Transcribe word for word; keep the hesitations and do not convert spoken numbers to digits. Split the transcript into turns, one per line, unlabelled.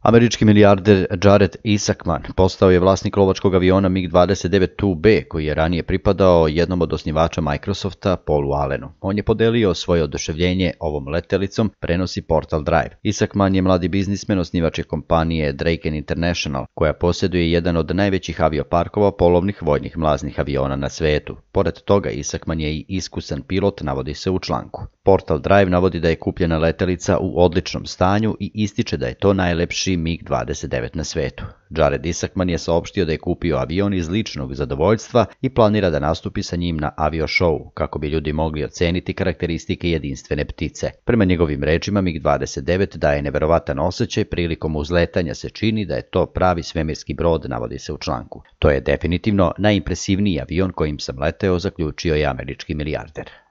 Američki milijarder Jared Isaacman postao je vlasnik lovačkog aviona MiG dvadeset devet two B, koji je ranije pripadao jednom od osnivača Microsofta, Paulu Allenu. On je podelio svoje oduševljenje ovom letelicom, prenosi Portal Drive. Isaacman je mladi biznismen, osnivač je kompanije Draken International, koja posjeduje jedan od najvećih avioparkova polovnih vojnih mlaznih aviona na svetu. Pored toga, Isaacman je i iskusan pilot, navodi se u članku. Portal Drive navodi da je kupljena letelica u odličnom stanju i ističe da je to najlepši MiG dvadeset devet na svetu. Jared Isaacman je saopštio da je kupio avion iz ličnog zadovoljstva i planira da nastupi sa njim na avio show, kako bi ljudi mogli oceniti karakteristike jedinstvene ptice. Prema njegovim rečima, MiG dvadeset devet daje neverovatan osjećaj, prilikom uzletanja se čini da je to pravi svemirski brod, navodi se u članku. To je definitivno najimpresivniji avion kojim sam leteo, zaključio je američki milijarder.